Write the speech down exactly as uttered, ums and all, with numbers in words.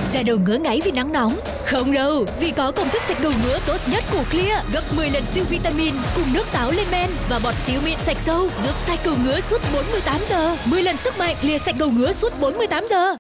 Da đầu ngứa ngáy vì nắng nóng? Không đâu, vì có công thức sạch đầu ngứa tốt nhất của Clear, gấp mười lần siêu vitamin cùng nước táo lên men và bọt siêu mịn sạch sâu, giúp sạch đầu ngứa suốt bốn mươi tám giờ. mười lần sức mạnh Clear sạch đầu ngứa suốt bốn mươi tám giờ.